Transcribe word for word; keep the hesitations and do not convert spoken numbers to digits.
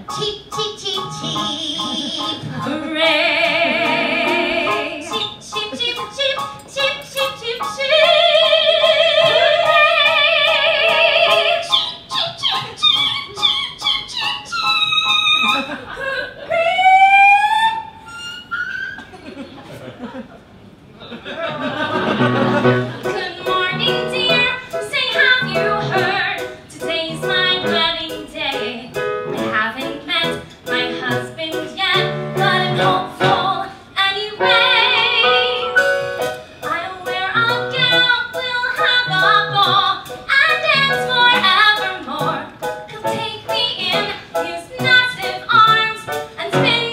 Cheep, cheep, cheep, cheep. Hooray! Cheep, cheep, cheep, cheep, cheep, cheep, cheep, cheep. Good morning, dear. Say, have you heard? Today's my wedding day. I haven't met my husband yet, but I'm hopeful anyway. I'll wear a gown, we'll have a ball, and dance forevermore. He'll take me in his massive arms and spin